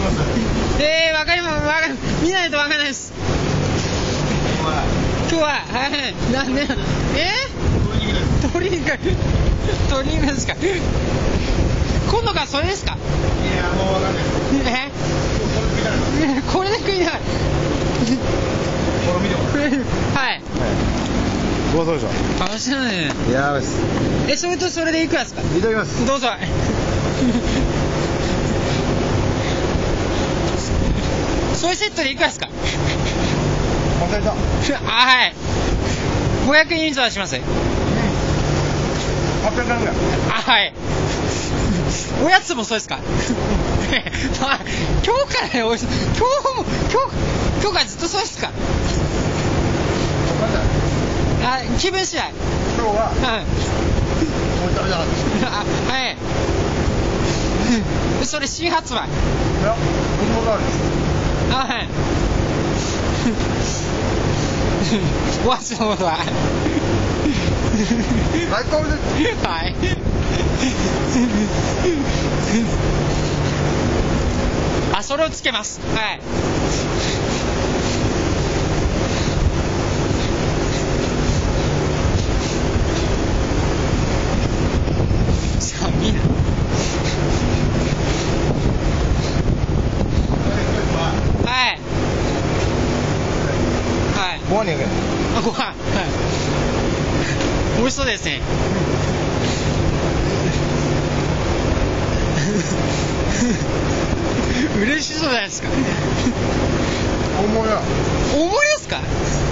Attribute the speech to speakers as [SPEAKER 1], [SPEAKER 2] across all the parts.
[SPEAKER 1] わかります。見ないとわかんないです。今日は、はい、なんで、鶏肉ですか。今度からそれですか。
[SPEAKER 2] いや、もうわかんないです。
[SPEAKER 1] これで食いながら。
[SPEAKER 2] これ見てもらう。
[SPEAKER 1] はい。
[SPEAKER 2] ごちそうでしょ。
[SPEAKER 1] 楽しいね。
[SPEAKER 2] いやーです。
[SPEAKER 1] それとそれでいくらですか。
[SPEAKER 2] いただきます。
[SPEAKER 1] どうぞ。それセットでいくらですか。
[SPEAKER 2] 忘れた。
[SPEAKER 1] はい。500円以上出します。
[SPEAKER 2] 800円ぐらい。
[SPEAKER 1] はい。おやつもそうですか。今日から今日からずっとそうですか。気分次第。
[SPEAKER 2] 今日は、もう食べたかった。
[SPEAKER 1] はい。それ新発売。
[SPEAKER 2] いや、僕もある。
[SPEAKER 1] はい。お味のことは。
[SPEAKER 2] 最高です。
[SPEAKER 1] はい。それをつけます。はい。さあ、みんな。はい。はい。
[SPEAKER 2] ご飯にあげる。
[SPEAKER 1] ご飯。はい。美味しそうですね。嬉しそうじゃないですか。
[SPEAKER 2] 大盛りだ。
[SPEAKER 1] 大盛りですか。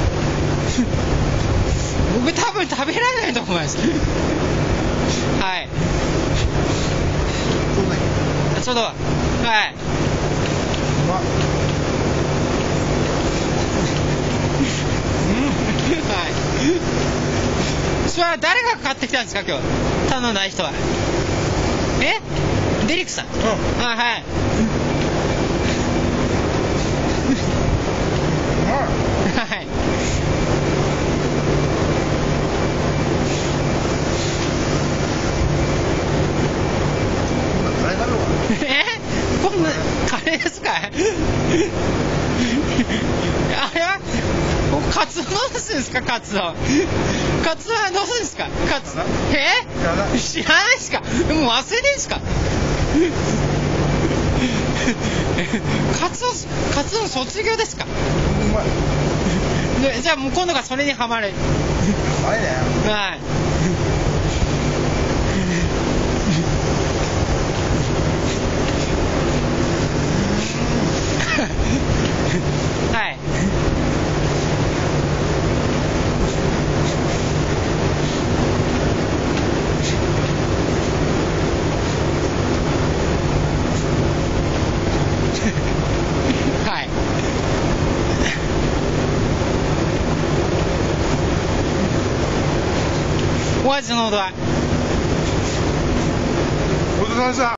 [SPEAKER 1] 僕多分食べられないと思います。はい。ちょうど。はい。はい。それは誰が買ってきたんですか、今日。頼んだ人は。デリックさん。はい。はい。こんなカレーですか。あれはカツオどうするんですか。カツオはどうするんですか。知らないですか。もう忘れてんですか。カツオ卒業ですか。じゃあもう今度からそれにハマる。
[SPEAKER 2] はいね。
[SPEAKER 1] はい。はい。はい。お味のほどは。
[SPEAKER 2] ごちそうさまでした。